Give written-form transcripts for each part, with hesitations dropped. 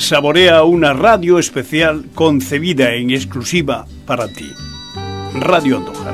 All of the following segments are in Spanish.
Saborea una radio especial concebida en exclusiva para ti. Radio Andújar.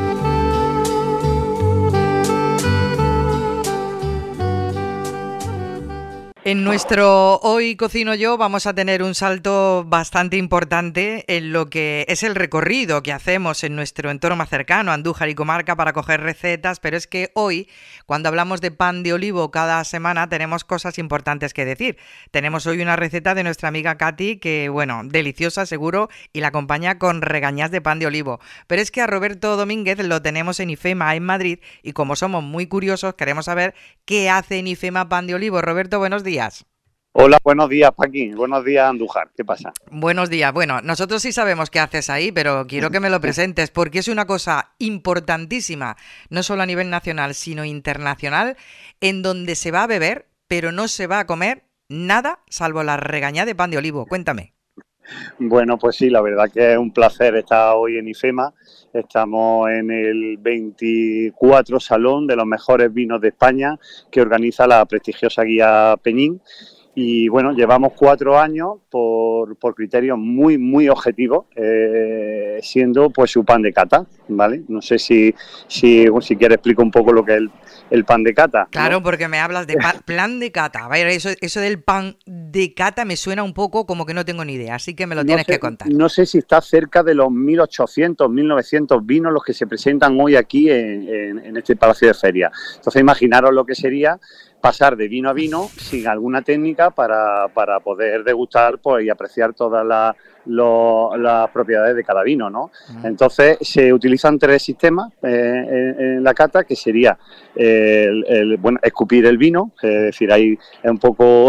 En nuestro Hoy Cocino Yo vamos a tener un salto bastante importante en lo que es el recorrido que hacemos en nuestro entorno más cercano, Andújar y comarca, para coger recetas, pero es que hoy, cuando hablamos de pan de olivo cada semana, tenemos cosas importantes que decir. Tenemos hoy una receta de nuestra amiga Katy que, bueno, deliciosa seguro, y la acompaña con regañás de pan de olivo. Pero es que a Roberto Domínguez lo tenemos en IFEMA en Madrid y como somos muy curiosos queremos saber qué hace en IFEMA pan de olivo. Roberto, buenos días. Hola, buenos días, Paqui. Buenos días, Andújar. ¿Qué pasa? Buenos días. Bueno, nosotros sí sabemos qué haces ahí, pero quiero que me lo presentes porque es una cosa importantísima, no solo a nivel nacional, sino internacional, en donde se va a beber, pero no se va a comer nada salvo la regañá de pan de olivo. Cuéntame. Bueno, pues sí, la verdad que es un placer estar hoy en IFEMA. Estamos en el 24 Salón de los Mejores Vinos de España que organiza la prestigiosa guía Peñín. Y bueno, llevamos 4 años por criterios muy objetivos, siendo pues su pan de cata, ¿vale? No sé si quieres explico un poco lo que es el pan de cata. Claro, ¿no? porque me hablas de plan de cata. A ver, eso del pan de cata me suena un poco como que no tengo ni idea, así que me lo tienes que contar. No sé si está cerca de los 1.800, 1.900 vinos los que se presentan hoy aquí en este Palacio de Feria. Entonces imaginaros lo que sería pasar de vino a vino sin alguna técnica para poder degustar pues, y apreciar todas las propiedades de cada vino, ¿no? Entonces se utilizan 3 sistemas en la cata, que sería bueno, escupir el vino, es decir, ahí es un poco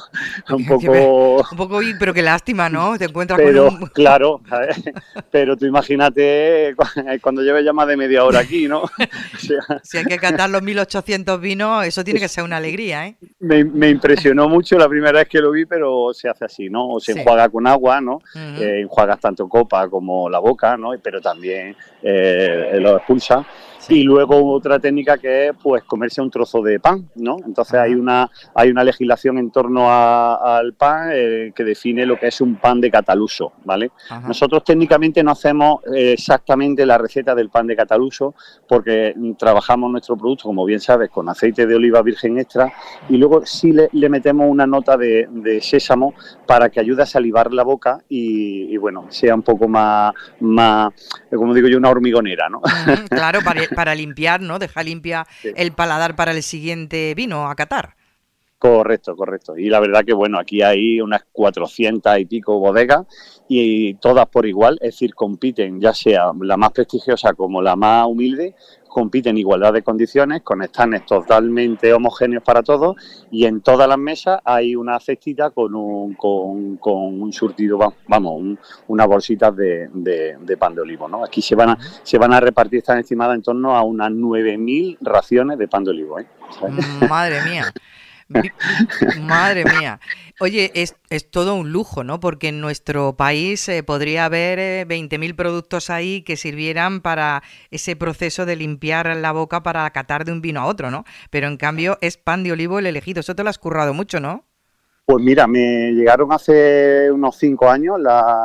pero qué lástima, ¿no? Te encuentras pero, con un... Claro, pero tú imagínate cuando lleves ya más de media hora aquí, ¿no? O sea, si hay que catar los 1.800 vinos, eso tiene que ser una alegría, ¿eh? Me impresionó mucho la primera vez que lo vi, pero se hace así, ¿no? O se enjuaga con agua, ¿no? Enjuagas tanto copa como la boca, ¿no? Pero también lo expulsa. Sí. Y luego otra técnica que es pues comerse un trozo de pan, ¿no? Entonces hay una legislación en torno al pan que define lo que es un pan de cataluso, ¿vale? Ajá. Nosotros técnicamente no hacemos exactamente la receta del pan de cataluso porque trabajamos nuestro producto, como bien sabes, con aceite de oliva virgen extra y luego sí le metemos una nota de sésamo para que ayude a salivar la boca y bueno, sea un poco más, como digo yo, una hormigonera, ¿no? Claro, para limpiar, ¿no? Dejar limpia el paladar para el siguiente vino a catar. Correcto. Y la verdad que, bueno, aquí hay unas 400 y pico bodegas y todas por igual, es decir, compiten, ya sea la más prestigiosa como la más humilde, compiten en igualdad de condiciones, con stands totalmente homogéneos para todos y en todas las mesas hay una cestita con un surtido, vamos, unas bolsitas de pan de olivo, ¿no? Aquí se van a repartir, están estimadas en torno a unas 9.000 raciones de pan de olivo, ¿eh? Madre mía. Madre mía. Oye, es todo un lujo, ¿no? Porque en nuestro país podría haber 20.000 productos ahí que sirvieran para ese proceso de limpiar la boca para catar de un vino a otro, ¿no? Pero en cambio es pan de olivo el elegido. Eso te lo has currado mucho, ¿no? Pues mira, me llegaron hace unos 5 años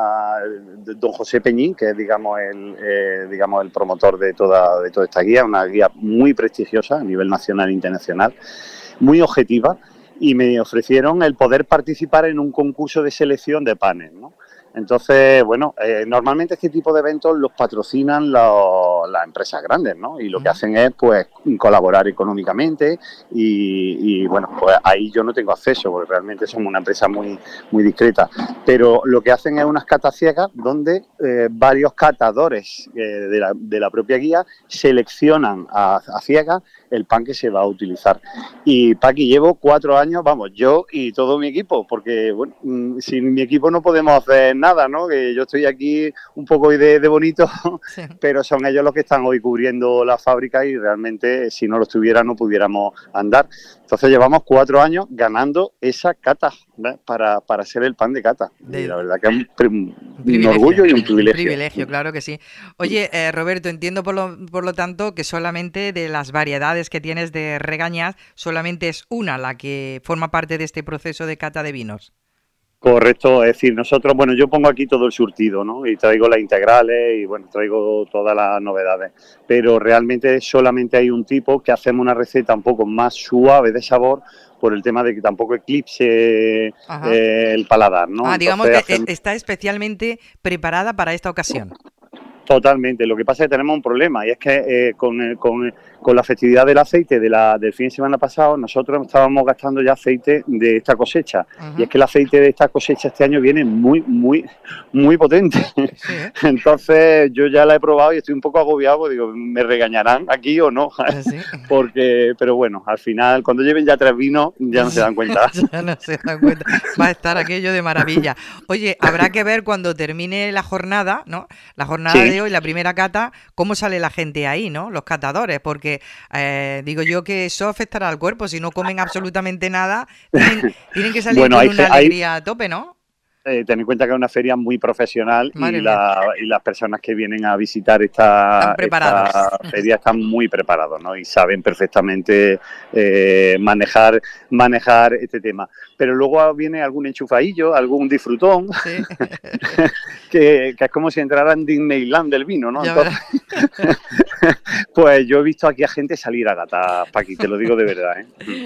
don José Peñín, que es digamos el promotor de toda esta guía, una guía muy prestigiosa a nivel nacional e internacional, muy objetiva, y me ofrecieron el poder participar en un concurso de selección de panes, ¿no? Entonces, bueno, normalmente este tipo de eventos los patrocinan las empresas grandes, ¿no? Y lo que hacen es, pues, colaborar económicamente y bueno, pues ahí yo no tengo acceso porque realmente somos una empresa muy discreta. Pero lo que hacen es unas catas ciegas donde varios catadores de la propia guía seleccionan a ciegas el pan que se va a utilizar. Y, Paqui, llevo 4 años, vamos, yo y todo mi equipo, porque, bueno, sin mi equipo no podemos hacer nada, ¿no? Que yo estoy aquí un poco de bonito, sí, pero son ellos los que están hoy cubriendo la fábrica y realmente si no lo estuviera no pudiéramos andar. Entonces llevamos 4 años ganando esa cata, ¿ves? Para ser el pan de cata. Y la verdad que es un orgullo y un privilegio. Un privilegio, claro que sí. Oye, Roberto, entiendo por lo tanto que solamente de las variedades que tienes de regañas, solamente es una la que forma parte de este proceso de cata de vinos. Correcto, es decir, nosotros, bueno, yo pongo aquí todo el surtido, ¿no? Y traigo las integrales y, bueno, traigo todas las novedades. Pero realmente solamente hay un tipo que hacemos una receta un poco más suave de sabor por el tema de que tampoco eclipse el paladar, ¿no? Digamos que está especialmente preparada para esta ocasión. Totalmente. Lo que pasa es que tenemos un problema y es que con la festividad del aceite del fin de semana pasado, nosotros estábamos gastando ya aceite de esta cosecha. Y es que el aceite de esta cosecha este año viene muy, muy, muy potente. Sí. Entonces yo ya la he probado y estoy un poco agobiado, digo, ¿me regañarán aquí o no? Sí. Pero bueno, al final, cuando lleven ya 3 vinos, ya no se dan cuenta. Ya no se dan cuenta. Va a estar aquello de maravilla. Oye, habrá que ver cuando termine la jornada, ¿no? La jornada de hoy, la primera cata, cómo sale la gente ahí, ¿no? Los catadores, porque digo yo que eso afectará al cuerpo. Si no comen absolutamente nada, tienen que salir con una alegría a tope, ¿no? Ten en cuenta que es una feria muy profesional y las personas que vienen a visitar esta feria están muy preparados, ¿no? Y saben perfectamente manejar este tema. Pero luego viene algún enchufadillo, algún disfrutón, ¿sí? que es como si entrara en Disneyland del vino, ¿no? Entonces, pues yo he visto aquí a gente salir a gatas, Paqui, te lo digo de verdad, ¿eh?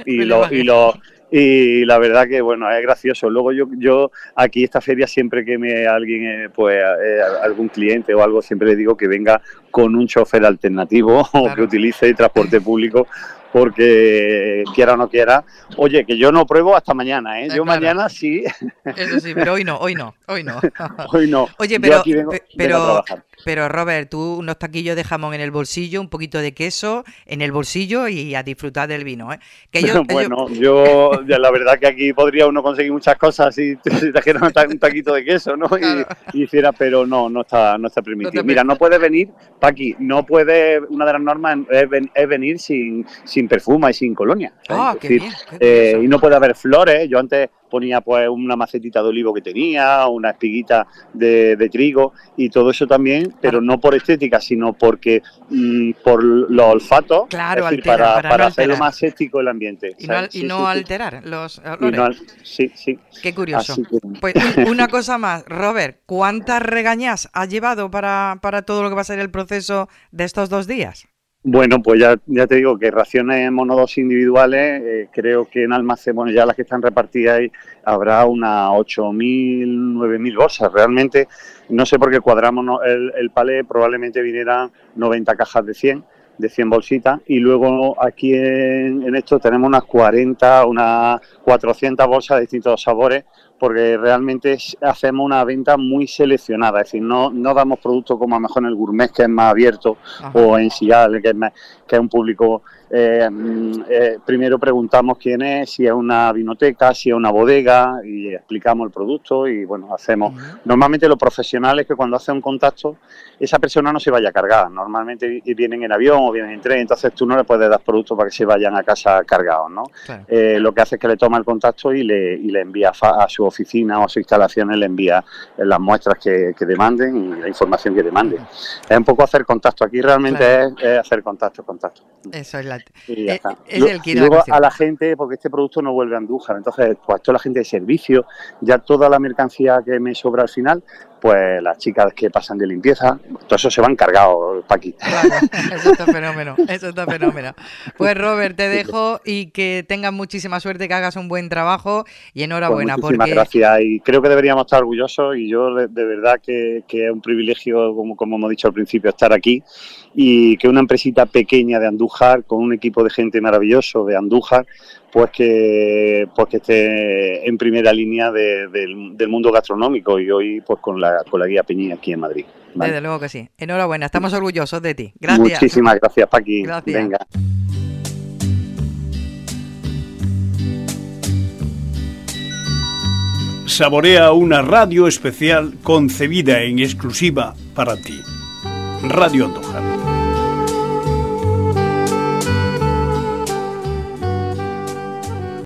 Y la verdad que, bueno, es gracioso. Luego yo aquí esta feria, siempre que alguien, algún cliente o algo, siempre le digo que venga con un chofer alternativo o que utilice el transporte público, porque quiera o no quiera, oye, que yo no pruebo hasta mañana, ¿eh? Yo mañana sí. Eso sí, pero hoy no. Hoy no. Oye, pero Robert, tú unos taquillos de jamón en el bolsillo, un poquito de queso en el bolsillo y a disfrutar del vino, ¿eh? Yo la verdad que aquí podría uno conseguir muchas cosas si trajera un taquito de queso, ¿no? Claro. Y hiciera, pero no está permitido. Mira, no puedes venir, Paqui, una de las normas es venir sin perfume y sin colonia. Qué bien. Y no puede haber flores. Yo antes ponía pues una macetita de olivo que tenía, una espiguita de trigo y todo eso también, pero no por estética, sino porque por los olfatos, claro, es decir, para hacerlo más estético el ambiente. Y no alterar los olores. Sí. Qué curioso. Pues una cosa más, Robert, ¿cuántas regañas has llevado para todo lo que va a ser el proceso de estos 2 días? Bueno, pues ya te digo que raciones monodosis individuales, creo que en almacén, bueno, ya las que están repartidas ahí, habrá unas 8.000, 9.000 bolsas. Realmente, no sé por qué cuadramos el palé, probablemente vinieran 90 cajas de 100 bolsitas, y luego aquí en esto tenemos unas 400 bolsas de distintos sabores, porque realmente hacemos una venta muy seleccionada, es decir, no damos productos como a lo mejor en el gourmet, que es más abierto, o en Sigal, que es un público. Primero preguntamos quién es, si es una vinoteca, si es una bodega, y explicamos el producto y bueno, hacemos. Normalmente los profesionales, que cuando hacen un contacto, esa persona no se vaya cargada, normalmente vienen en avión o vienen en tren, entonces tú no le puedes dar productos para que se vayan a casa cargados, ¿no? Claro. Lo que hace es que le toma el contacto y le envía a su oficina o a sus instalaciones, le envía las muestras que demanden y la información que demanden. Es un poco hacer contacto, aquí realmente claro. es hacer contacto. Eso es luego a la gente, porque este producto no vuelve a Andújar, entonces pues toda la gente de servicio, ya toda la mercancía que me sobra al final, pues las chicas que pasan de limpieza, todo eso se van cargados, Paqui. Claro, eso está fenómeno. Pues Robert, te dejo y que tengas muchísima suerte, que hagas un buen trabajo y enhorabuena. Pues muchísimas gracias, y creo que deberíamos estar orgullosos, y yo de verdad que es un privilegio, como hemos dicho al principio, estar aquí, y que una empresita pequeña de Andújar, con un equipo de gente maravilloso de Andújar, pues que esté en primera línea del mundo gastronómico, y hoy pues con la guía Peñí aquí en Madrid. ¿Vale? Desde luego que sí. Enhorabuena, estamos orgullosos de ti. Gracias. Muchísimas gracias, Paqui. Gracias. Venga. Saborea una radio especial concebida en exclusiva para ti. Radio Andújar.